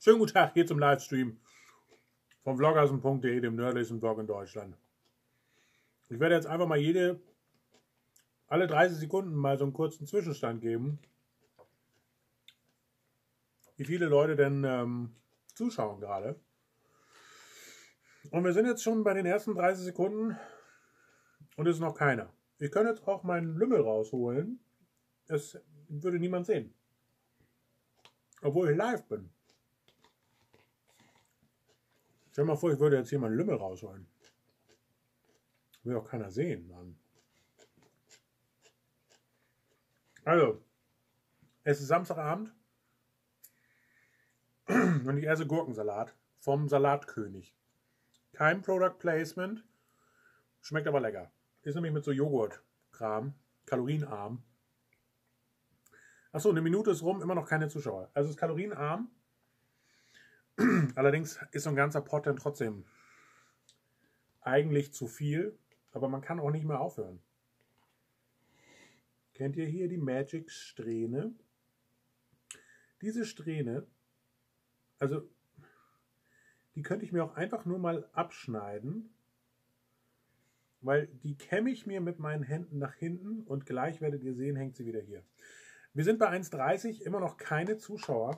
Schönen guten Tag hier zum Livestream vom vloggersen.de, dem nördlichsten Vlog in Deutschland. Ich werde jetzt einfach mal alle 30 Sekunden mal so einen kurzen Zwischenstand geben, wie viele Leute denn zuschauen gerade. Und wir sind jetzt schon bei den ersten 30 Sekunden und es ist noch keiner. Ich könnte jetzt auch meinen Lümmel rausholen. Es würde niemand sehen. Obwohl ich live bin. Stell dir mal vor, ich würde jetzt hier meinen Lümmel rausholen. Will auch keiner sehen, Mann. Also, es ist Samstagabend und ich esse Gurkensalat vom Salatkönig. Kein Product Placement, schmeckt aber lecker. Ist nämlich mit so Joghurt-Kram, kalorienarm. Achso, eine Minute ist rum, immer noch keine Zuschauer. Also es ist kalorienarm. Allerdings ist so ein ganzer Pot dann trotzdem eigentlich zu viel, aber man kann auch nicht mehr aufhören. Kennt ihr hier die Magic-Strähne? Diese Strähne, also die könnte ich mir auch einfach nur mal abschneiden, weil die kämme ich mir mit meinen Händen nach hinten und gleich werdet ihr sehen, hängt sie wieder hier. Wir sind bei 1,30, immer noch keine Zuschauer.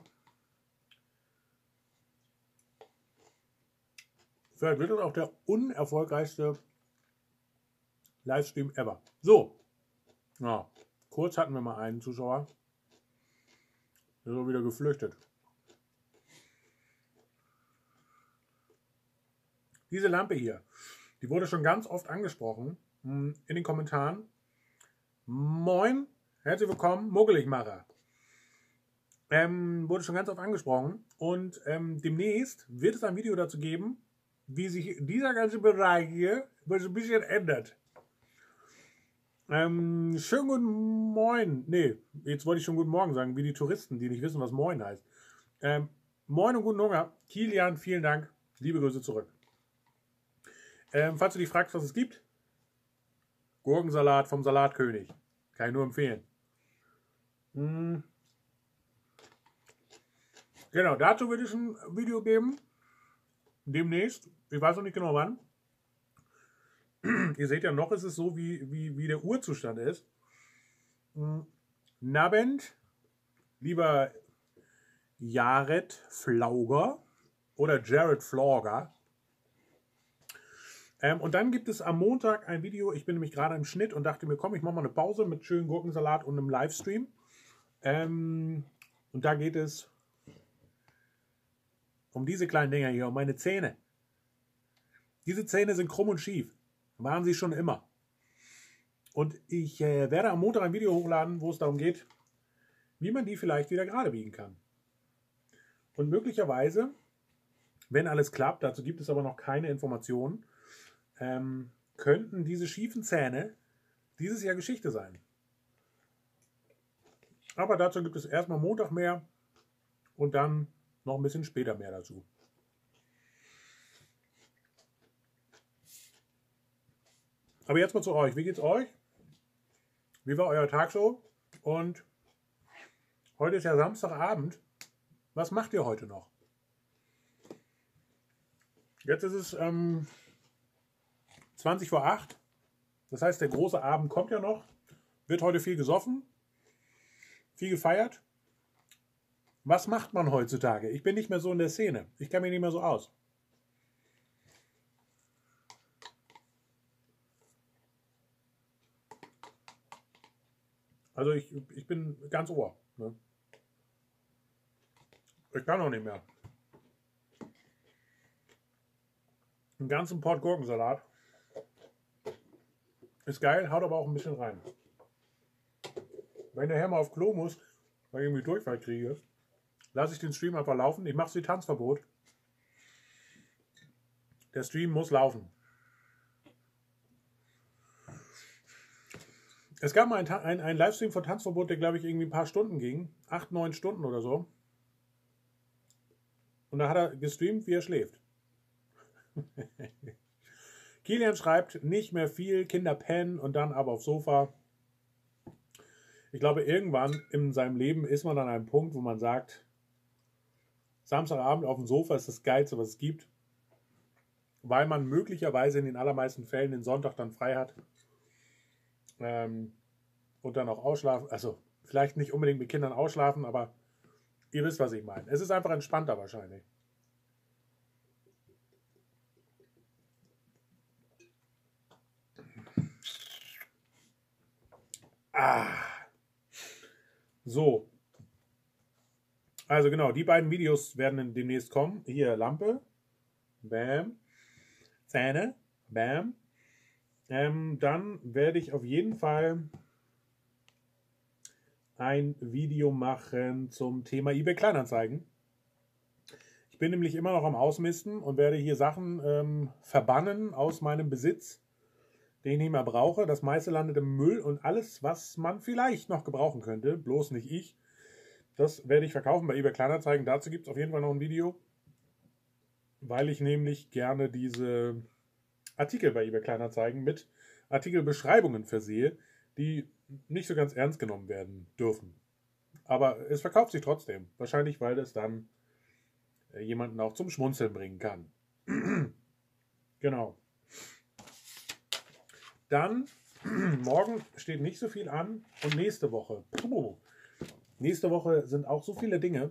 Vielleicht wird das auch der unerfolgreichste Livestream ever. So, ja, kurz hatten wir mal einen Zuschauer. Der ist auch wieder geflüchtet. Diese Lampe hier, die wurde schon ganz oft angesprochen in den Kommentaren. Moin, herzlich willkommen, Muggeligmacher. Wurde schon ganz oft angesprochen und demnächst wird es ein Video dazu geben, wie sich dieser ganze Bereich hier so ein bisschen ändert. Schönen guten Moin. Nee, jetzt wollte ich schon guten Morgen sagen, wie die Touristen, die nicht wissen, was Moin heißt. Moin und guten Hunger. Kilian, vielen Dank. Liebe Grüße zurück. Falls du dich fragst, was es gibt, Gurkensalat vom Salatkönig. Kann ich nur empfehlen. Genau, dazu wird es ein Video geben. Demnächst. Ich weiß noch nicht genau wann. Ihr seht ja noch, ist es so, wie der Urzustand ist. Nabend, lieber Jared Flauger oder Jared Flauger. Und dann gibt es am Montag ein Video. Ich bin nämlich gerade im Schnitt und dachte mir, komm, ich mache mal eine Pause mit schönen Gurkensalat und einem Livestream. Und da geht es um diese kleinen Dinger hier, um meine Zähne. Diese Zähne sind krumm und schief. Waren sie schon immer. Und ich werde am Montag ein Video hochladen, wo es darum geht, wie man die vielleicht wieder gerade biegen kann. Und möglicherweise, wenn alles klappt, dazu gibt es aber noch keine Informationen, könnten diese schiefen Zähne dieses Jahr Geschichte sein. Aber dazu gibt es erstmal Montag mehr und dann noch ein bisschen später mehr dazu. Aber jetzt mal zu euch. Wie geht's euch? Wie war euer Tag so? Und heute ist ja Samstagabend. Was macht ihr heute noch? Jetzt ist es 20 vor 8. Das heißt, der große Abend kommt ja noch. Wird heute viel gesoffen. Viel gefeiert. Was macht man heutzutage? Ich bin nicht mehr so in der Szene. Ich kenne mich nicht mehr so aus. Also ich bin ganz Ohr. Ne? Ich kann auch nicht mehr. Einen ganzen Pot Gurkensalat. Ist geil, haut aber auch ein bisschen rein. Wenn ich nachher mal auf Klo muss, weil ich irgendwie Durchfall kriege, lasse ich den Stream einfach laufen. Ich mache es wie Tanzverbot. Der Stream muss laufen. Es gab mal ein Livestream von Tanzverbot, der glaube ich irgendwie ein paar Stunden ging. 8, 9 Stunden oder so. Und da hat er gestreamt, wie er schläft. Kilian schreibt, nicht mehr viel, Kinder pennen und dann aber aufs Sofa. Ich glaube, irgendwann in seinem Leben ist man an einem Punkt, wo man sagt, Samstagabend auf dem Sofa ist das Geilste, was es gibt, weil man möglicherweise in den allermeisten Fällen den Sonntag dann frei hat und dann auch ausschlafen. Also vielleicht nicht unbedingt mit Kindern ausschlafen, aber ihr wisst, was ich meine. Es ist einfach entspannter wahrscheinlich. So. Also genau, die beiden Videos werden demnächst kommen. Hier Lampe. Bam. Zähne. Bam. Dann werde ich auf jeden Fall ein Video machen zum Thema eBay Kleinanzeigen. Ich bin nämlich immer noch am Ausmisten und werde hier Sachen verbannen aus meinem Besitz, den ich nicht mehr brauche. Das meiste landet im Müll und alles, was man vielleicht noch gebrauchen könnte, bloß nicht ich, das werde ich verkaufen bei eBay Kleinanzeigen. Dazu gibt es auf jeden Fall noch ein Video, weil ich nämlich gerne diese Artikel bei eBay Kleinanzeigen mit Artikelbeschreibungen versehe, die nicht so ganz ernst genommen werden dürfen. Aber es verkauft sich trotzdem. Wahrscheinlich, weil es dann jemanden auch zum Schmunzeln bringen kann. Genau. Dann, morgen steht nicht so viel an und nächste Woche. Nächste Woche sind auch so viele Dinge.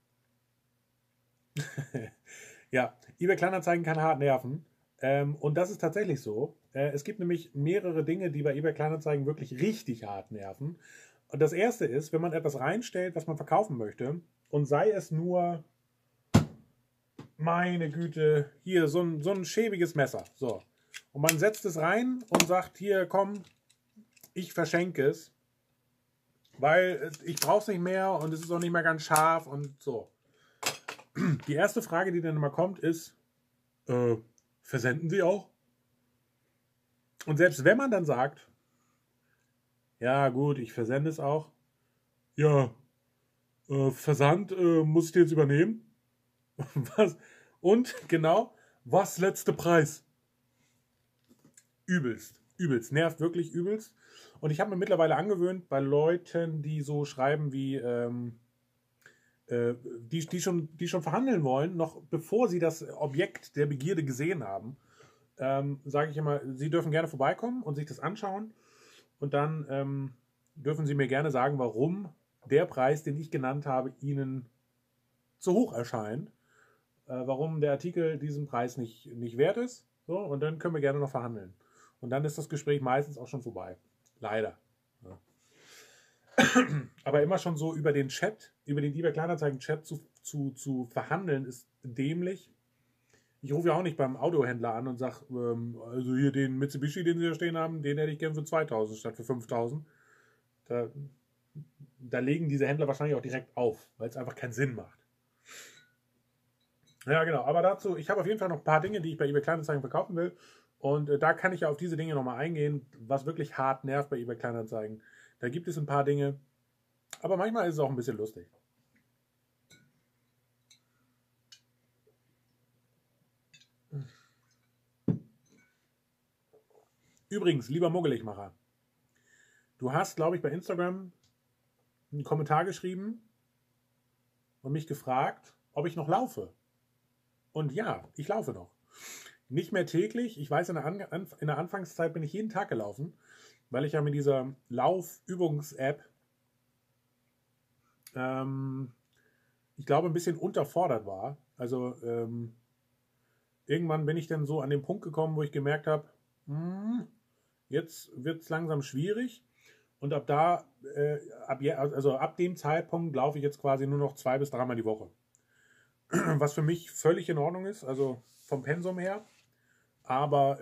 Ja, eBay Kleinanzeigen kann hart nerven. Und das ist tatsächlich so. Es gibt nämlich mehrere Dinge, die bei eBay Kleinanzeigen wirklich richtig hart nerven. Und das erste ist, wenn man etwas reinstellt, was man verkaufen möchte, und sei es nur, meine Güte, hier so ein schäbiges Messer. So. Und man setzt es rein und sagt, hier, komm, ich verschenke es, weil ich brauche es nicht mehr und es ist auch nicht mehr ganz scharf und so. Die erste Frage, die dann immer kommt, ist, versenden Sie auch? Und selbst wenn man dann sagt, ja gut, ich versende es auch, ja, Versand muss ich dir jetzt übernehmen? Was? Und genau, was letzte Preis? Übelst, übelst, nervt wirklich übelst. Und ich habe mir mittlerweile angewöhnt, bei Leuten, die so schreiben wie, die schon verhandeln wollen, noch bevor sie das Objekt der Begierde gesehen haben, sage ich immer, sie dürfen gerne vorbeikommen und sich das anschauen. Und dann dürfen sie mir gerne sagen, warum der Preis, den ich genannt habe, ihnen zu hoch erscheint. Warum der Artikel diesen Preis nicht wert ist. So, und dann können wir gerne noch verhandeln. Und dann ist das Gespräch meistens auch schon vorbei. Leider. Ja. Aber immer schon so über den Chat, über den eBay Kleinanzeigen-Chat zu verhandeln, ist dämlich. Ich rufe ja auch nicht beim Autohändler an und sage, also hier den Mitsubishi, den Sie hier stehen haben, den hätte ich gern für 2.000 statt für 5.000. Da legen diese Händler wahrscheinlich auch direkt auf, weil es einfach keinen Sinn macht. Ja, genau. Aber dazu, ich habe auf jeden Fall noch ein paar Dinge, die ich bei eBay Kleinanzeigen verkaufen will. Und da kann ich ja auf diese Dinge nochmal eingehen, was wirklich hart nervt bei eBay Kleinanzeigen. Da gibt es ein paar Dinge, aber manchmal ist es auch ein bisschen lustig. Übrigens, lieber Muggeligmacher, du hast, glaube ich, bei Instagram einen Kommentar geschrieben und mich gefragt, ob ich noch laufe. Und ja, ich laufe noch. Nicht mehr täglich. Ich weiß, in der Anfangszeit bin ich jeden Tag gelaufen, weil ich ja mit dieser Laufübungs-App, ich glaube, ein bisschen unterfordert war. Also irgendwann bin ich dann so an den Punkt gekommen, wo ich gemerkt habe, jetzt wird es langsam schwierig. Und ab dem Zeitpunkt laufe ich jetzt quasi nur noch 2 bis 3 Mal die Woche. Was für mich völlig in Ordnung ist, also vom Pensum her. Aber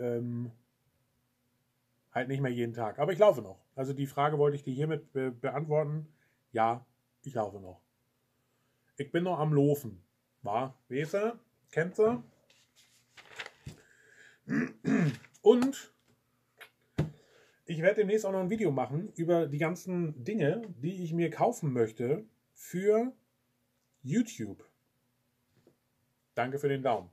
halt nicht mehr jeden Tag. Aber ich laufe noch. Also die Frage wollte ich dir hiermit beantworten. Ja, ich laufe noch. Ich bin noch am Laufen. War? Weißt du? Kennt ihr? Und ich werde demnächst auch noch ein Video machen über die ganzen Dinge, die ich mir kaufen möchte für YouTube. Danke für den Daumen.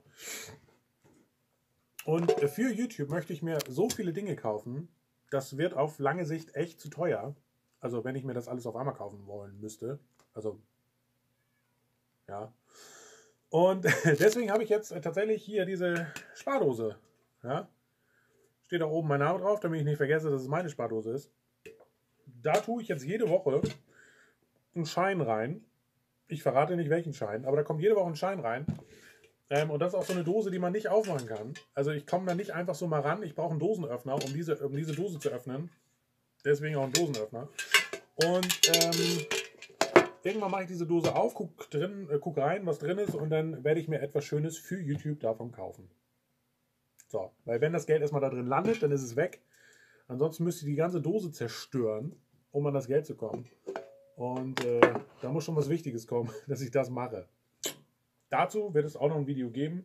Und für YouTube möchte ich mir so viele Dinge kaufen, das wird auf lange Sicht echt zu teuer. Also wenn ich mir das alles auf einmal kaufen wollen müsste. Also, ja. Und deswegen habe ich jetzt tatsächlich hier diese Spardose. Ja? Steht da oben mein Name drauf, damit ich nicht vergesse, dass es meine Spardose ist. Da tue ich jetzt jede Woche einen Schein rein. Ich verrate nicht welchen Schein, aber da kommt jede Woche ein Schein rein. Und das ist auch so eine Dose, die man nicht aufmachen kann. Also ich komme da nicht einfach so mal ran. Ich brauche einen Dosenöffner, um diese Dose zu öffnen. Deswegen auch einen Dosenöffner. Und irgendwann mache ich diese Dose auf, guck rein, was drin ist, und dann werde ich mir etwas Schönes für YouTube davon kaufen. So, weil wenn das Geld erstmal da drin landet, dann ist es weg. Ansonsten müsste ich die ganze Dose zerstören, um an das Geld zu kommen. Und da muss schon was Wichtiges kommen, dass ich das mache. Dazu wird es auch noch ein Video geben.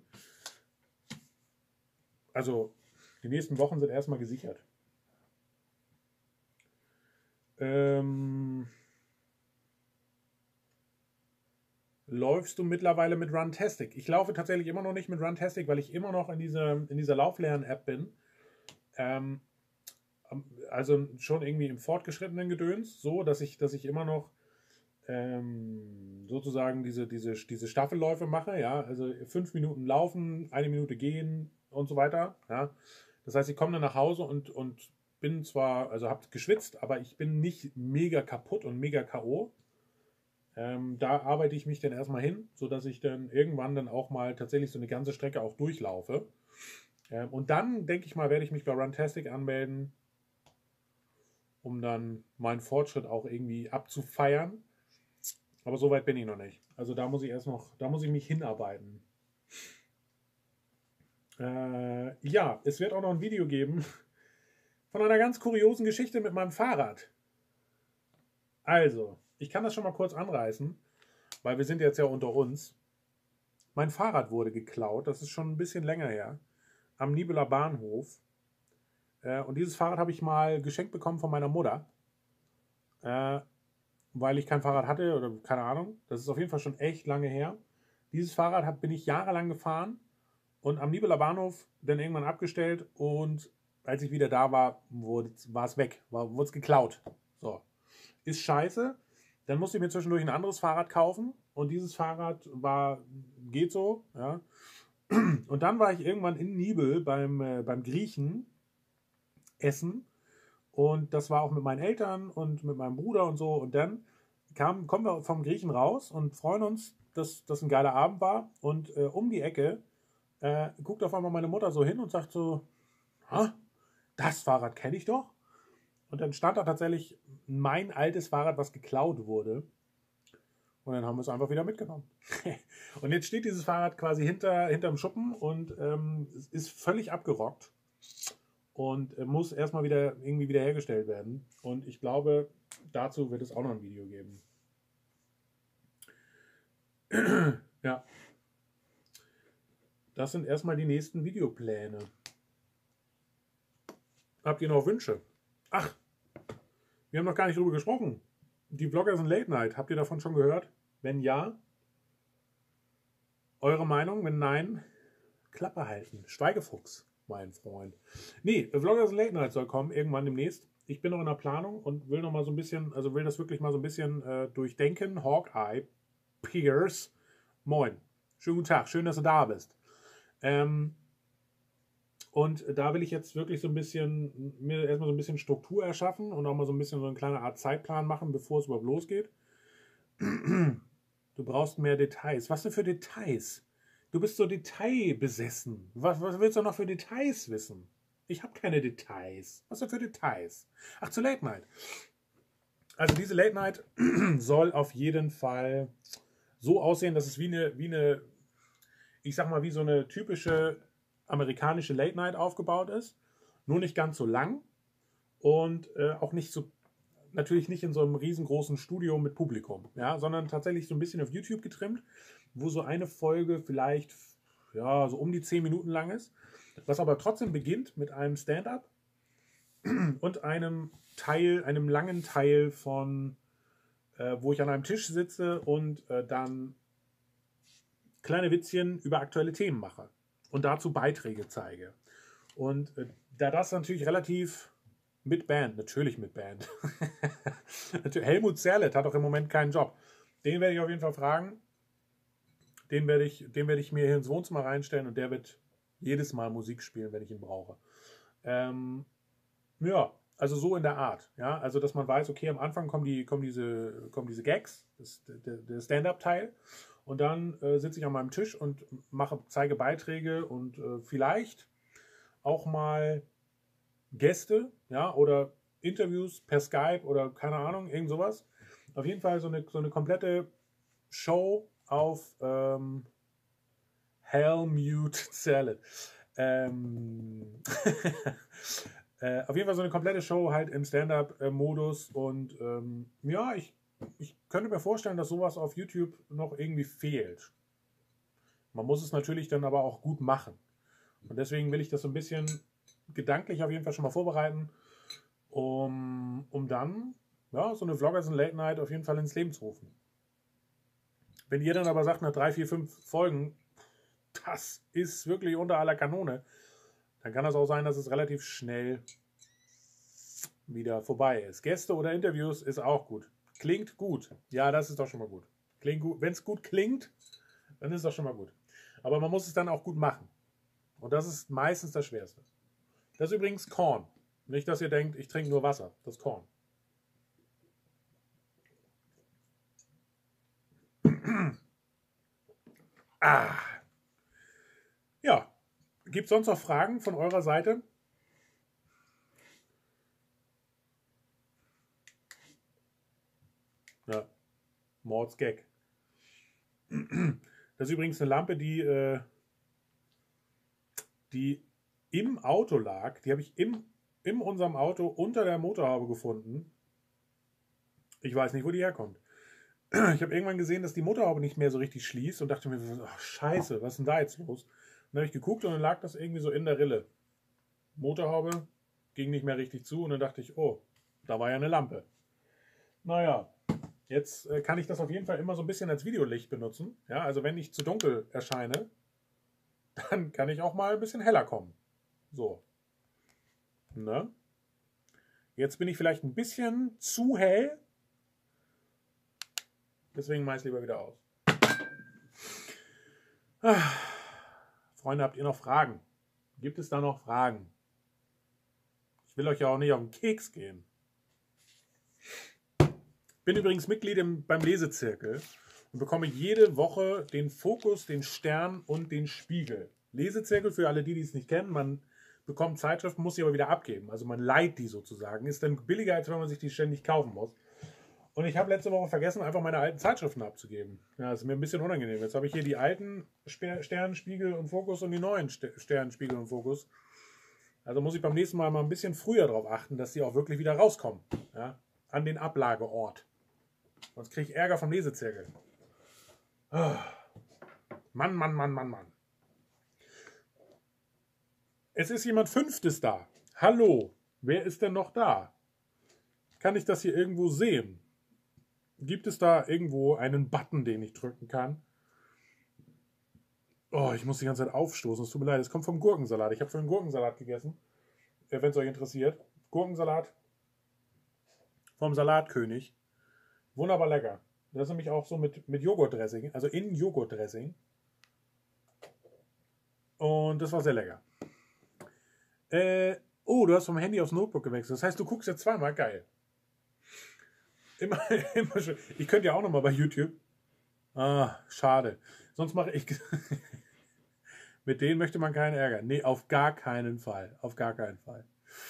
Also die nächsten Wochen sind erstmal gesichert. Läufst du mittlerweile mit Runtastic? Ich laufe tatsächlich immer noch nicht mit Runtastic, weil ich immer noch in dieser Lauflernen-App bin. Also schon irgendwie im fortgeschrittenen Gedöns, so dass ich immer noch sozusagen diese Staffelläufe mache, ja, also 5 Minuten laufen, 1 Minute gehen und so weiter, ja. Das heißt, ich komme dann nach Hause und bin zwar, also habe geschwitzt, aber ich bin nicht mega kaputt und mega K.O. Da arbeite ich mich dann erstmal hin, sodass ich dann irgendwann dann auch mal tatsächlich so eine ganze Strecke auch durchlaufe. Und dann, denke ich mal, werde ich mich bei Runtastic anmelden, um dann meinen Fortschritt auch irgendwie abzufeiern. Aber so weit bin ich noch nicht. Also da muss ich mich hinarbeiten. Ja, es wird auch noch ein Video geben von einer ganz kuriosen Geschichte mit meinem Fahrrad. Also, ich kann das schon mal kurz anreißen, weil wir sind jetzt ja unter uns. Mein Fahrrad wurde geklaut, das ist schon ein bisschen länger her, am Nibeler Bahnhof. Und dieses Fahrrad habe ich mal geschenkt bekommen von meiner Mutter. Weil ich kein Fahrrad hatte oder keine Ahnung. Das ist auf jeden Fall schon echt lange her. Dieses Fahrrad bin ich jahrelang gefahren und am Nibeler Bahnhof dann irgendwann abgestellt, und als ich wieder da war, war es weg, wurde es geklaut. So. Ist scheiße. Dann musste ich mir zwischendurch ein anderes Fahrrad kaufen, und dieses Fahrrad geht so, ja. Und dann war ich irgendwann in Nibel beim Griechen essen. Und das war auch mit meinen Eltern und mit meinem Bruder und so. Und dann kommen wir vom Griechen raus und freuen uns, dass das ein geiler Abend war. Und um die Ecke guckt auf einmal meine Mutter so hin und sagt so, das Fahrrad kenne ich doch. Und dann stand da tatsächlich mein altes Fahrrad, was geklaut wurde. Und dann haben wir es einfach wieder mitgenommen. Und jetzt steht dieses Fahrrad quasi hinterm Schuppen und es ist völlig abgerockt. Und muss erstmal irgendwie wieder hergestellt werden. Und ich glaube, dazu wird es auch noch ein Video geben. Ja. Das sind erstmal die nächsten Videopläne. Habt ihr noch Wünsche? Ach, wir haben noch gar nicht drüber gesprochen. Die Vloggers in Late Night, habt ihr davon schon gehört? Wenn ja, eure Meinung? Wenn nein, Klappe halten. Schweigefuchs, mein Freund. Nee, Vloggers in Late Night soll kommen, irgendwann demnächst. Ich bin noch in der Planung und will noch mal so ein bisschen, also will das wirklich mal so ein bisschen durchdenken. Hawkeye, Pierce, moin. Schönen guten Tag, schön, dass du da bist. Und da will ich jetzt wirklich so ein bisschen, mir erstmal so ein bisschen Struktur erschaffen und auch mal so ein bisschen so eine kleine Art Zeitplan machen, bevor es überhaupt losgeht. Du brauchst mehr Details. Was denn für Details? Du bist so detailbesessen. Was willst du noch für Details wissen? Ich habe keine Details. Was denn für Details? Ach, zur Late Night. Also diese Late Night soll auf jeden Fall so aussehen, dass es wie eine, ich sag mal, wie so eine typische amerikanische Late Night aufgebaut ist. Nur nicht ganz so lang und auch nicht so, natürlich nicht in so einem riesengroßen Studio mit Publikum, ja, sondern tatsächlich so ein bisschen auf YouTube getrimmt, wo so eine Folge vielleicht ja, so um die 10 Minuten lang ist, was aber trotzdem beginnt mit einem Stand-up und einem langen Teil von, wo ich an einem Tisch sitze und dann kleine Witzchen über aktuelle Themen mache und dazu Beiträge zeige. Und da das natürlich relativ mit Band, natürlich mit Band. Helmut Zerlett hat doch im Moment keinen Job. Den werde ich auf jeden Fall fragen, Den werde ich mir hier ins Wohnzimmer reinstellen und der wird jedes Mal Musik spielen, wenn ich ihn brauche. Ja, also so in der Art. Ja, also dass man weiß, okay, am Anfang kommen diese Gags, der Stand-up-Teil. Und dann sitze ich an meinem Tisch und zeige Beiträge und vielleicht auch mal Gäste, ja, oder Interviews per Skype oder keine Ahnung, irgend sowas. Auf jeden Fall so eine komplette Show auf Helmut Salad. Auf jeden Fall so eine komplette Show halt im Stand-up-Modus und ja, ich könnte mir vorstellen, dass sowas auf YouTube noch irgendwie fehlt. Man muss es natürlich dann aber auch gut machen. Und deswegen will ich das so ein bisschen gedanklich auf jeden Fall schon mal vorbereiten, um dann ja, so eine Vloggers and Late Night auf jeden Fall ins Leben zu rufen. Wenn ihr dann aber sagt, nach 3, 4, 5 Folgen, das ist wirklich unter aller Kanone, dann kann das auch sein, dass es relativ schnell wieder vorbei ist. Gäste oder Interviews ist auch gut. Klingt gut. Ja, das ist doch schon mal gut. Klingt gut. Wenn es gut klingt, dann ist es doch schon mal gut. Aber man muss es dann auch gut machen. Und das ist meistens das Schwerste. Das ist übrigens Korn. Nicht, dass ihr denkt, ich trinke nur Wasser. Das ist Korn. Ah. Ja. Gibt es sonst noch Fragen von eurer Seite? Ja. Mords Gag. Das ist übrigens eine Lampe, die im Auto lag. Die habe ich in unserem Auto unter der Motorhaube gefunden. Ich weiß nicht, wo die herkommt. Ich habe irgendwann gesehen, dass die Motorhaube nicht mehr so richtig schließt und dachte mir, ach, scheiße, was ist denn da jetzt los? Dann habe ich geguckt und dann lag das irgendwie so in der Rille. Motorhaube ging nicht mehr richtig zu und dann dachte ich, oh, da war ja eine Lampe. Naja, jetzt kann ich das auf jeden Fall immer so ein bisschen als Videolicht benutzen. Ja, also wenn ich zu dunkel erscheine, dann kann ich auch mal ein bisschen heller kommen. So. Ne? Jetzt bin ich vielleicht ein bisschen zu hell. Deswegen mache ich es lieber wieder aus. Freunde, habt ihr noch Fragen? Gibt es da noch Fragen? Ich will euch ja auch nicht auf den Keks gehen. Bin übrigens Mitglied beim Lesezirkel und bekomme jede Woche den Fokus, den Stern und den Spiegel. Lesezirkel, für alle die es nicht kennen, man bekommt Zeitschriften, muss sie aber wieder abgeben. Also man leiht die sozusagen. Ist dann billiger, als wenn man sich die ständig kaufen muss. Und ich habe letzte Woche vergessen, einfach meine alten Zeitschriften abzugeben. Ja, das ist mir ein bisschen unangenehm. Jetzt habe ich hier die alten Stern, Spiegel und Fokus und die neuen Stern, Spiegel und Fokus. Also muss ich beim nächsten Mal ein bisschen früher darauf achten, dass die auch wirklich wieder rauskommen. Ja, an den Ablageort. Sonst kriege ich Ärger vom Lesezirkel. Mann, Mann, Mann, Mann, Mann. Es ist jemand Fünftes da. Hallo, wer ist denn noch da? Kann ich das hier irgendwo sehen? Gibt es da irgendwo einen Button, den ich drücken kann? Oh, ich muss die ganze Zeit aufstoßen. Es tut mir leid, es kommt vom Gurkensalat. Ich habe vorhin Gurkensalat gegessen. Wenn es euch interessiert. Gurkensalat vom Salatkönig. Wunderbar lecker. Das ist nämlich auch so mit Joghurtdressing, also in Joghurtdressing. Und das war sehr lecker. Oh, du hast vom Handy aufs Notebook gewechselt. Das heißt, du guckst jetzt zweimal. Geil. Immer schön. Ich könnte ja auch nochmal bei YouTube. Ah, schade. Sonst mache ich... Mit denen möchte man keinen Ärger. Nee, auf gar keinen Fall. Auf gar keinen Fall.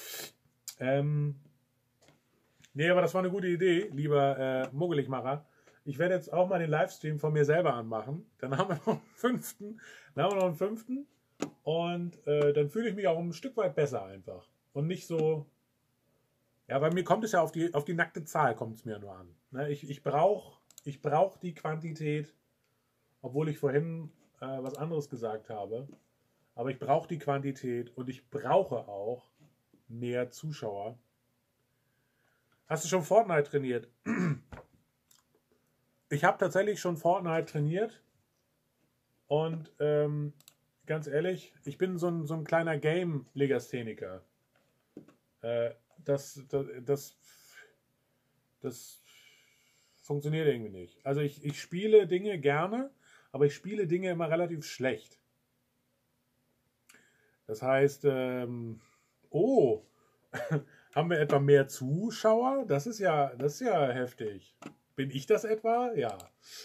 Nee, aber das war eine gute Idee, lieber Muggeligmacher. Ich werde jetzt auch mal den Livestream von mir selber anmachen. Dann haben wir noch einen fünften. Und dann fühle ich mich auch ein Stück weit besser einfach. Und nicht so... Ja, bei mir kommt es ja auf die nackte Zahl, kommt es mir nur an. Ne? Ich brauch die Quantität, obwohl ich vorhin was anderes gesagt habe. Aber ich brauche die Quantität und ich brauche auch mehr Zuschauer. Hast du schon Fortnite trainiert? Ich habe tatsächlich schon Fortnite trainiert. Und ganz ehrlich, ich bin so ein kleiner Game-Legastheniker. Das funktioniert irgendwie nicht. Also ich spiele Dinge gerne, aber ich spiele Dinge immer relativ schlecht. Das heißt, oh, haben wir etwa mehr Zuschauer? Das ist ja heftig. Bin ich das etwa? Ja.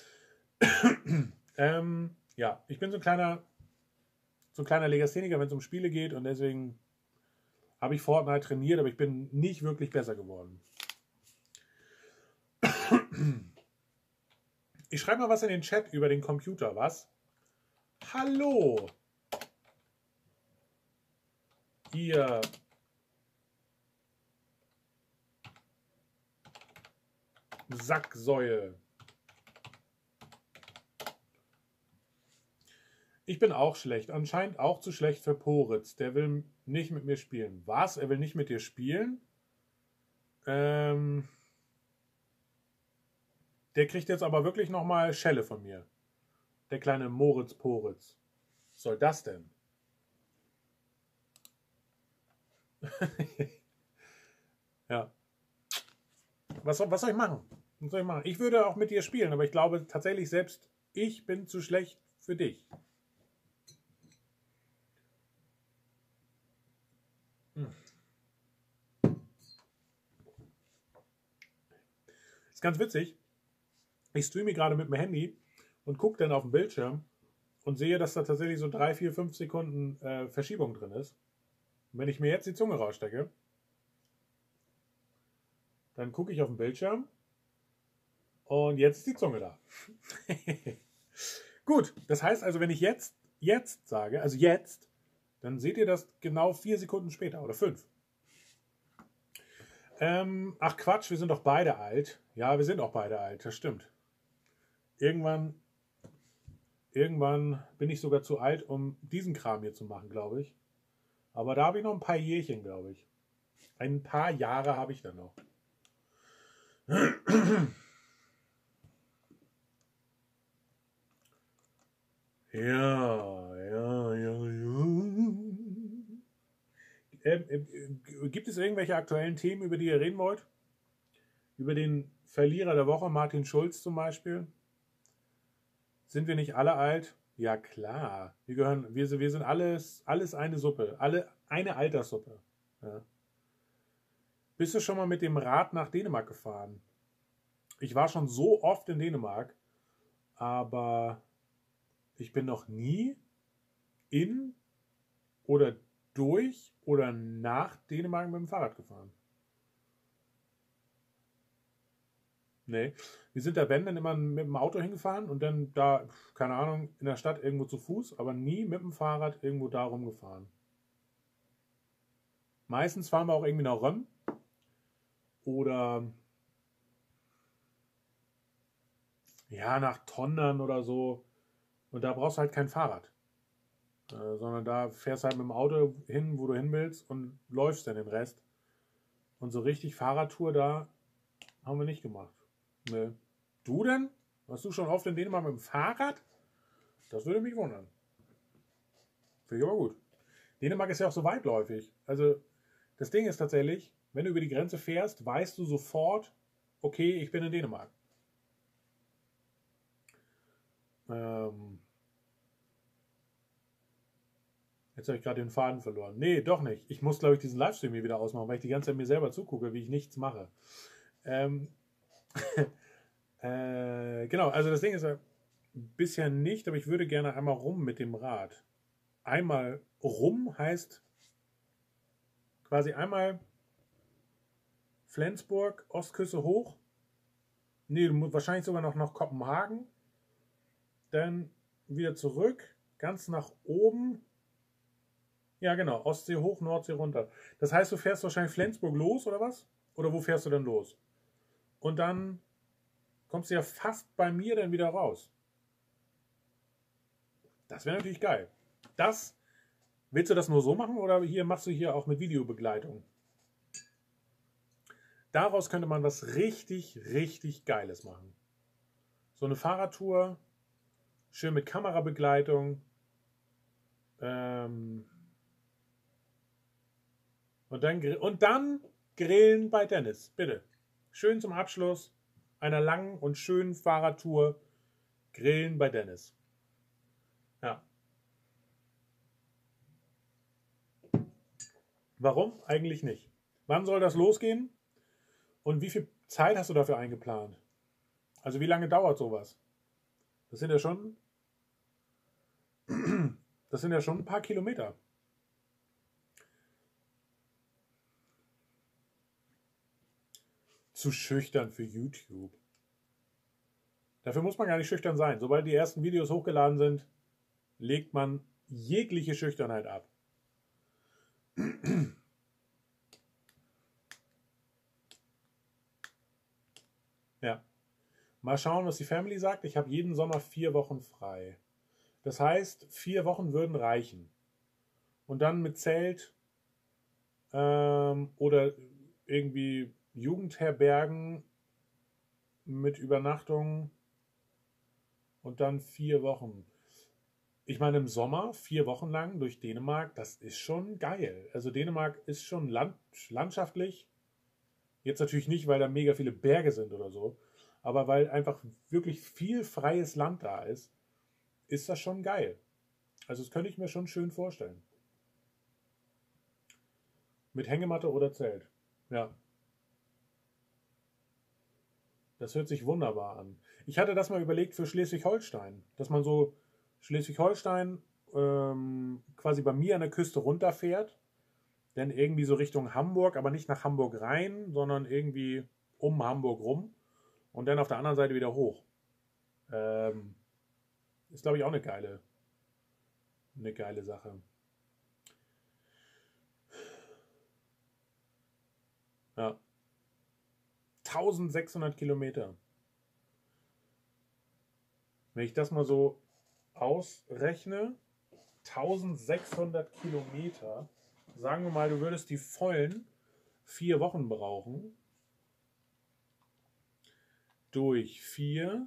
Ja, ich bin so ein kleiner Legastheniker, wenn es um Spiele geht, und deswegen habe ich Fortnite trainiert, aber ich bin nicht wirklich besser geworden. Ich schreibe mal was in den Chat über den Computer, was? Hallo! Ihr Sacksäue. Ich bin auch schlecht. Anscheinend auch zu schlecht für Poritz. Der will nicht mit mir spielen. Was? Er will nicht mit dir spielen? Der kriegt jetzt aber wirklich nochmal Schelle von mir. Der kleine Moritz Poritz. Was soll das denn? Ja. Was soll ich machen? Was soll ich machen? Ich würde auch mit dir spielen, aber ich glaube tatsächlich selbst, ich bin zu schlecht für dich. Ist ganz witzig. Ich streame gerade mit dem Handy und gucke dann auf den Bildschirm und sehe, dass da tatsächlich so 3, 4, 5 Sekunden Verschiebung drin ist. Und wenn ich mir jetzt die Zunge rausstecke, dann gucke ich auf den Bildschirm und jetzt ist die Zunge da. Gut, das heißt also, wenn ich jetzt sage, also jetzt, dann seht ihr das genau 4 Sekunden später oder 5. Ach Quatsch, wir sind doch beide alt. Ja, wir sind auch beide alt, das stimmt. Irgendwann bin ich sogar zu alt, um diesen Kram hier zu machen, glaube ich. Aber da habe ich noch ein paar Jährchen, glaube ich. Ein paar Jahre habe ich dann noch. Ja. Gibt es irgendwelche aktuellen Themen, über die ihr reden wollt? Über den Verlierer der Woche, Martin Schulz zum Beispiel? Sind wir nicht alle alt? Ja klar. Wir sind alles eine Suppe. Alle eine Alterssuppe. Ja. Bist du schon mal mit dem Rad nach Dänemark gefahren? Ich war schon so oft in Dänemark, aber ich bin noch nie in oder durch oder nach Dänemark mit dem Fahrrad gefahren. Nee. Wir sind da, wenn, dann immer mit dem Auto hingefahren und dann da, keine Ahnung, in der Stadt irgendwo zu Fuß, aber nie mit dem Fahrrad irgendwo da rumgefahren. Meistens fahren wir auch irgendwie nach Röm oder ja, nach Tondern oder so. Und da brauchst du halt kein Fahrrad. Sondern da fährst du halt mit dem Auto hin, wo du hin willst, und läufst dann den Rest. Und so richtig Fahrradtour da haben wir nicht gemacht. Nee. Du denn? Warst du schon oft in Dänemark mit dem Fahrrad? Das würde mich wundern. Finde ich aber gut. Dänemark ist ja auch so weitläufig. Also das Ding ist tatsächlich, wenn du über die Grenze fährst, weißt du sofort, okay, ich bin in Dänemark. Jetzt habe ich gerade den Faden verloren. Nee, doch nicht. Ich muss, glaube ich, diesen Livestream hier wieder ausmachen, weil ich die ganze Zeit mir selber zugucke, wie ich nichts mache. Genau, also das Ding ist ja bisher nicht, aber ich würde gerne einmal rum mit dem Rad. Einmal rum heißt quasi einmal Flensburg, Ostküste hoch. Nee, wahrscheinlich sogar noch nach Kopenhagen. Dann wieder zurück, ganz nach oben. Ja, genau, Ostsee hoch, Nordsee runter. Das heißt, du fährst wahrscheinlich Flensburg los, oder was? Oder wo fährst du denn los? Und dann kommst du ja fast bei mir dann wieder raus. Das wäre natürlich geil. Willst du das nur so machen oder machst du hier auch mit Videobegleitung? Daraus könnte man was richtig, richtig Geiles machen. So eine Fahrradtour, schön mit Kamerabegleitung. Und dann grillen bei Dennis, bitte. Schön zum Abschluss einer langen und schönen Fahrradtour grillen bei Dennis. Ja. Warum? Eigentlich nicht. Wann soll das losgehen? Und wie viel Zeit hast du dafür eingeplant? Also wie lange dauert sowas? Das sind ja schon, das sind ja schon ein paar Kilometer. Zu schüchtern für YouTube. Dafür muss man gar nicht schüchtern sein. Sobald die ersten Videos hochgeladen sind, legt man jegliche Schüchternheit ab. Ja. Mal schauen, was die Family sagt. Ich habe jeden Sommer 4 Wochen frei. Das heißt, 4 Wochen würden reichen. Und dann mit Zelt oder irgendwie Jugendherbergen mit Übernachtung und dann 4 Wochen. Ich meine, im Sommer 4 Wochen lang durch Dänemark, das ist schon geil. Also Dänemark ist schon landschaftlich. Jetzt natürlich nicht, weil da mega viele Berge sind oder so, aber weil einfach wirklich viel freies Land da ist das schon geil. Also das könnte ich mir schon schön vorstellen. Mit Hängematte oder Zelt. Ja. Das hört sich wunderbar an. Ich hatte das mal überlegt für Schleswig-Holstein, dass man so Schleswig-Holstein quasi bei mir an der Küste runterfährt, dann irgendwie so Richtung Hamburg, aber nicht nach Hamburg rein, sondern irgendwie um Hamburg rum und dann auf der anderen Seite wieder hoch. Ist, glaube ich, auch eine geile Sache. Ja. 1600 Kilometer. Wenn ich das mal so ausrechne, 1600 Kilometer, sagen wir mal, du würdest die vollen 4 Wochen brauchen, durch 4,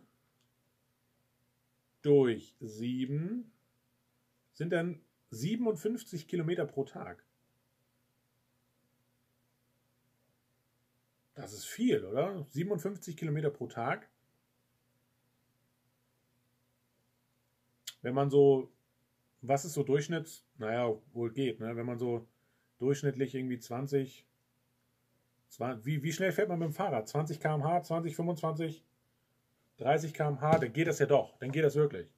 durch 7, sind dann 57 Kilometer pro Tag. Das ist viel, oder? 57 Kilometer pro Tag. Wenn man so, was ist so Durchschnitts? Naja, wohl geht, ne? Wenn man so durchschnittlich irgendwie 20, wie schnell fährt man mit dem Fahrrad? 20 km/h, 20, 25, 30 km/h, dann geht das ja doch. Dann geht das wirklich.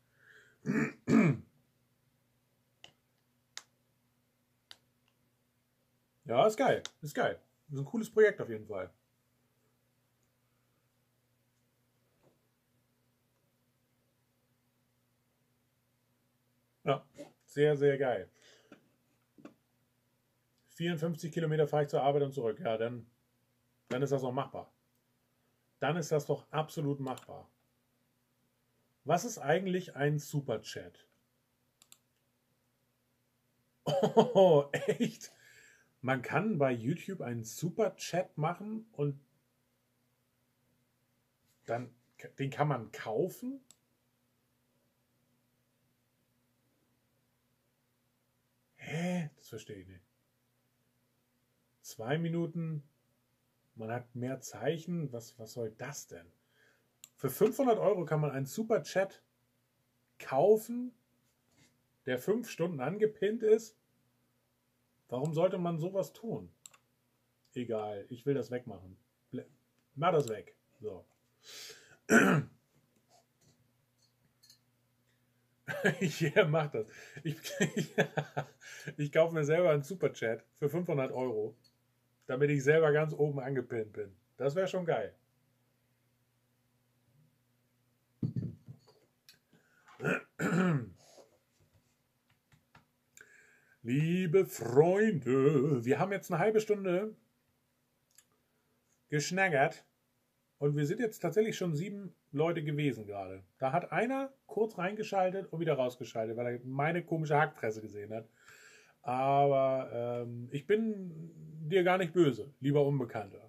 Ja, ist geil. Ist geil. Ist ein cooles Projekt auf jeden Fall. Ja, sehr, sehr geil. 54 Kilometer fahre ich zur Arbeit und zurück. Ja, dann ist das doch machbar. Dann ist das doch absolut machbar. Was ist eigentlich ein Superchat? Oh, echt? Man kann bei YouTube einen Superchat machen und dann den kann man kaufen? Hä? Das verstehe ich nicht. 2 Minuten, man hat mehr Zeichen. Was soll das denn? Für 500 € kann man einen Superchat kaufen, der 5 Stunden angepinnt ist. Warum sollte man sowas tun? Egal, ich will das wegmachen. Mach das weg. So. Ja, mach das. Ich kaufe mir selber einen Superchat für 500 €, damit ich selber ganz oben angepinnt bin. Das wäre schon geil. Liebe Freunde, wir haben jetzt eine halbe Stunde geschnaggert und wir sind jetzt tatsächlich schon 7 Leute gewesen gerade. Da hat einer kurz reingeschaltet und wieder rausgeschaltet, weil er meine komische Hackfresse gesehen hat. Aber ich bin dir gar nicht böse, lieber Unbekannter.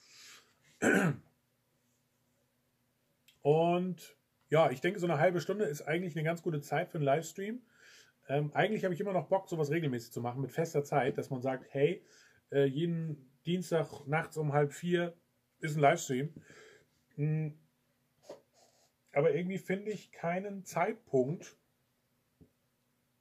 Und ja, ich denke, so eine halbe Stunde ist eigentlich eine ganz gute Zeit für einen Livestream. Eigentlich habe ich immer noch Bock, sowas regelmäßig zu machen, mit fester Zeit, dass man sagt, hey, jeden Dienstag nachts um 3:30 ist ein Livestream. Aber irgendwie finde ich keinen Zeitpunkt,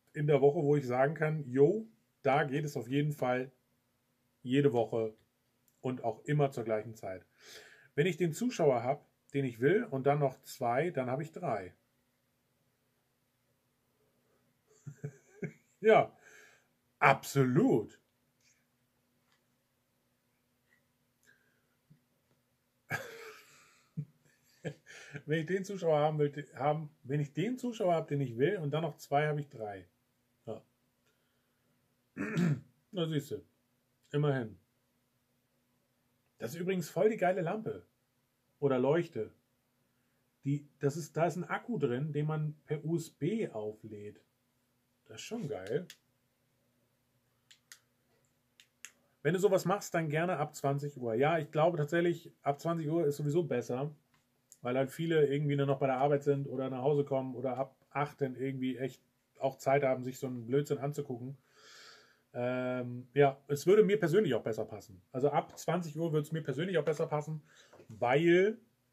in der Woche, wo ich sagen kann, jo, da geht es auf jeden Fall jede Woche und auch immer zur gleichen Zeit. Wenn ich den Zuschauer habe, den ich will, und dann noch 2, dann habe ich 3. Ja, absolut. Wenn ich den Zuschauer haben will, wenn ich den Zuschauer habe, den ich will, und dann noch 2, habe ich 3. Ja. Na siehst du, immerhin. Das ist übrigens voll die geile Lampe oder Leuchte. Da ist ein Akku drin, den man per USB auflädt. Das ist schon geil. Wenn du sowas machst, dann gerne ab 20 Uhr. Ja, ich glaube tatsächlich, ab 20 Uhr ist sowieso besser, weil halt viele irgendwie nur noch bei der Arbeit sind oder nach Hause kommen oder ab 8 dann irgendwie echt auch Zeit haben, sich so einen Blödsinn anzugucken. Ja, es würde mir persönlich auch besser passen. Also ab 20 Uhr würde es mir persönlich auch besser passen, weil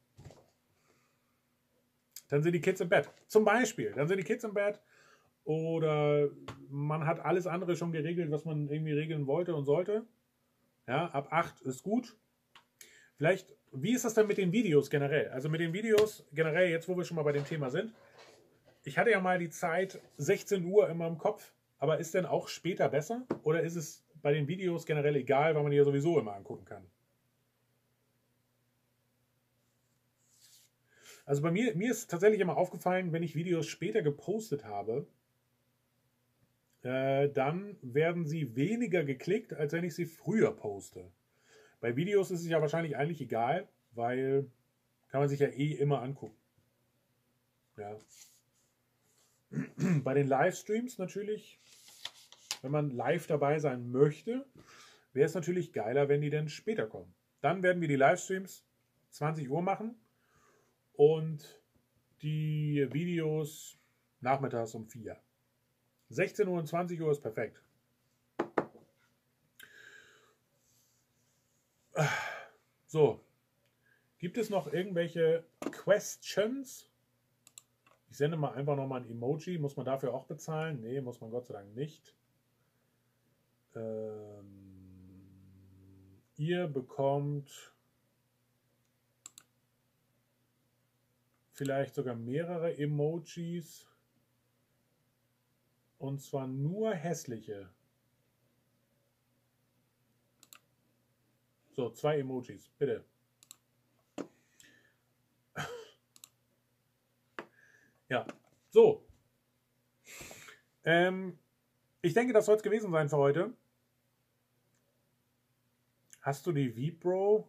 dann sind die Kids im Bett. Zum Beispiel, dann sind die Kids im Bett oder man hat alles andere schon geregelt, was man irgendwie regeln wollte und sollte. Ja, ab 8 ist gut. Vielleicht, wie ist das denn mit den Videos generell? Also mit den Videos generell, jetzt wo wir schon mal bei dem Thema sind. Ich hatte ja mal die Zeit 16 Uhr immer im Kopf, aber ist denn auch später besser? Oder ist es bei den Videos generell egal, weil man die ja sowieso immer angucken kann? Also bei mir ist tatsächlich immer aufgefallen, wenn ich Videos später gepostet habe, dann werden sie weniger geklickt, als wenn ich sie früher poste. Bei Videos ist es ja wahrscheinlich eigentlich egal, weil kann man sich ja eh immer angucken. Ja. Bei den Livestreams natürlich, wenn man live dabei sein möchte, wäre es natürlich geiler, wenn die dann später kommen. Dann werden wir die Livestreams 20 Uhr machen und die Videos nachmittags um 4. 16 Uhr und 20 Uhr ist perfekt. So, gibt es noch irgendwelche Questions? Ich sende mal einfach nochmal ein Emoji. Muss man dafür auch bezahlen? Nee, muss man Gott sei Dank nicht. Ihr bekommt vielleicht sogar mehrere Emojis. Und zwar nur hässliche. So, 2 Emojis, bitte. Ja, so. Ich denke, das soll es gewesen sein für heute. Hast du die Vibro?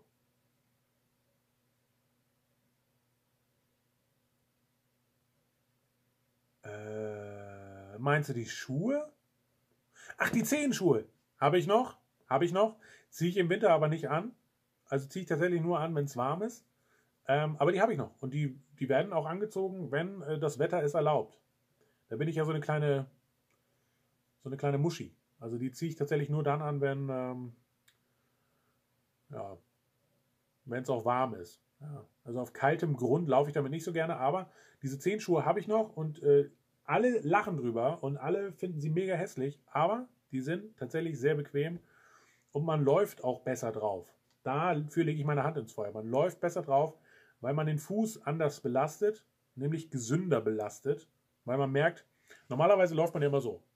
Meinst du die Schuhe? Ach, die Zehenschuhe. Habe ich noch. Ziehe ich im Winter aber nicht an. Also ziehe ich tatsächlich nur an, wenn es warm ist. Aber die habe ich noch. Und die werden auch angezogen, wenn das Wetter es erlaubt. Da bin ich ja so eine kleine Muschi. Also die ziehe ich tatsächlich nur dann an, wenn ja, es auch warm ist. Ja, also auf kaltem Grund laufe ich damit nicht so gerne, aber diese Zehenschuhe habe ich noch und alle lachen drüber und alle finden sie mega hässlich, aber die sind tatsächlich sehr bequem und man läuft auch besser drauf. Dafür lege ich meine Hand ins Feuer. Man läuft besser drauf, weil man den Fuß anders belastet, nämlich gesünder belastet, weil man merkt, normalerweise läuft man ja immer so.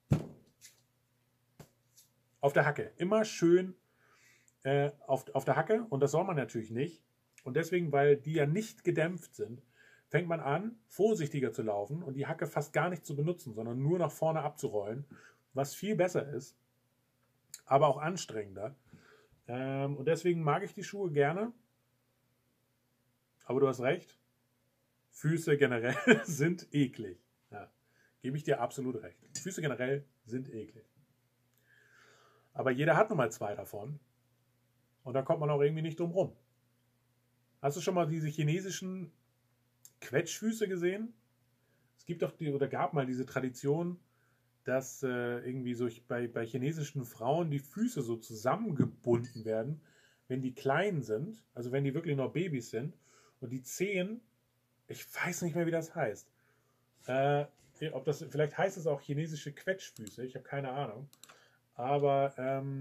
Auf der Hacke. Immer schön auf der Hacke und das soll man natürlich nicht. Und deswegen, weil die ja nicht gedämpft sind, fängt man an, vorsichtiger zu laufen und die Hacke fast gar nicht zu benutzen, sondern nur nach vorne abzurollen, was viel besser ist, aber auch anstrengender. Und deswegen mag ich die Schuhe gerne. Aber du hast recht, Füße generell sind eklig. Ja, gebe ich dir absolut recht. Füße generell sind eklig. Aber jeder hat nun mal 2 davon. Und da kommt man auch irgendwie nicht drum rum. Hast du schon mal diese chinesischen Quetschfüße gesehen? Es gibt doch oder gab mal diese Tradition, dass irgendwie so bei chinesischen Frauen die Füße so zusammengebunden werden, wenn die klein sind, also wenn die wirklich noch Babys sind und die Zehen, ich weiß nicht mehr, wie das heißt. ob das, vielleicht heißt es auch chinesische Quetschfüße, ich habe keine Ahnung. Aber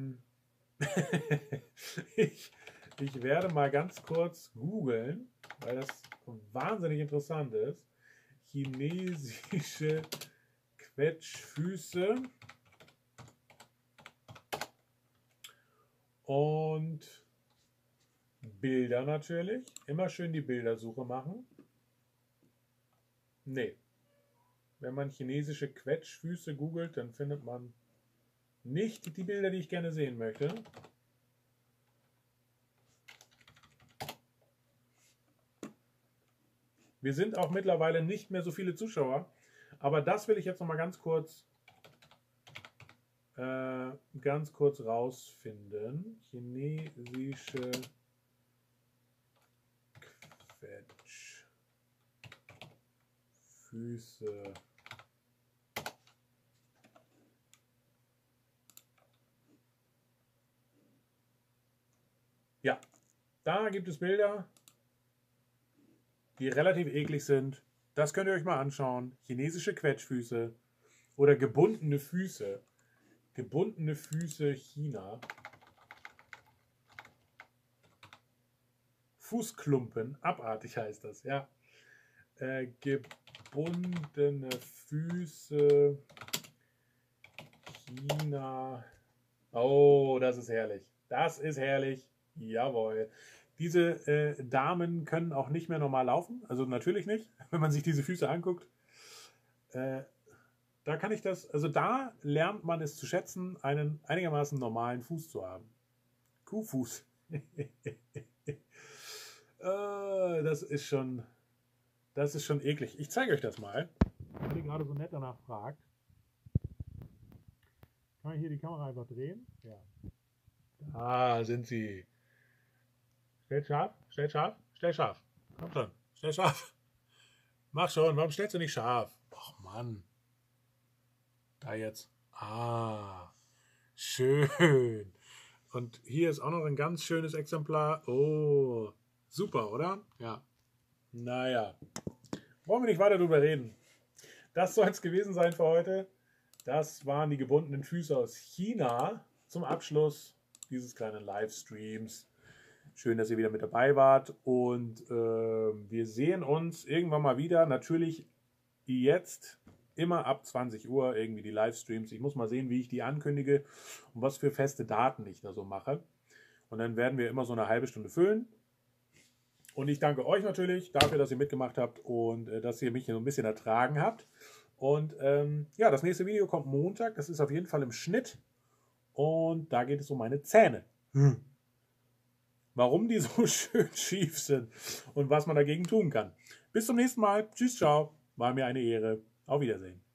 ich werde mal ganz kurz googeln, weil das wahnsinnig interessant ist. Chinesische Quetschfüße. Und Bilder natürlich. Immer schön die Bildersuche machen. Nee. Wenn man chinesische Quetschfüße googelt, dann findet man nicht die Bilder, die ich gerne sehen möchte. Wir sind auch mittlerweile nicht mehr so viele Zuschauer. Aber das will ich jetzt noch mal ganz kurz rausfinden. Chinesische Quetschfüße. Ja, da gibt es Bilder, die relativ eklig sind. Das könnt ihr euch mal anschauen. Chinesische Quetschfüße oder gebundene Füße. Gebundene Füße China. Fußklumpen, abartig heißt das, ja. Gebundene Füße China. Oh, das ist herrlich. Das ist herrlich. Jawohl. Diese Damen können auch nicht mehr normal laufen. Also natürlich nicht, wenn man sich diese Füße anguckt. Da kann ich das, also da lernt man es zu schätzen, einen einigermaßen normalen Fuß zu haben. Kuhfuß. Das ist schon eklig. Ich zeige euch das mal. Weil ihr gerade so nett danach fragt. Kann ich hier die Kamera einfach drehen? Ja. Da sind sie. Stellt scharf, stellt scharf, stell scharf. Komm schon, stell scharf. Mach schon, warum stellst du nicht scharf? Ach Mann. Da jetzt. Ah, schön. Und hier ist auch noch ein ganz schönes Exemplar. Oh, super, oder? Ja. Naja, wollen wir nicht weiter drüber reden. Das soll es gewesen sein für heute. Das waren die gebundenen Füße aus China zum Abschluss dieses kleinen Livestreams. Schön, dass ihr wieder mit dabei wart und wir sehen uns irgendwann mal wieder. Natürlich jetzt immer ab 20 Uhr irgendwie die Livestreams. Ich muss mal sehen, wie ich die ankündige und was für feste Daten ich da so mache. Und dann werden wir immer so eine halbe Stunde füllen. Und ich danke euch natürlich dafür, dass ihr mitgemacht habt und dass ihr mich hier so ein bisschen ertragen habt. Und ja, das nächste Video kommt Montag. Das ist auf jeden Fall im Schnitt. Und da geht es um meine Zähne. Warum die so schön schief sind und was man dagegen tun kann. Bis zum nächsten Mal. Tschüss, ciao. War mir eine Ehre. Auf Wiedersehen.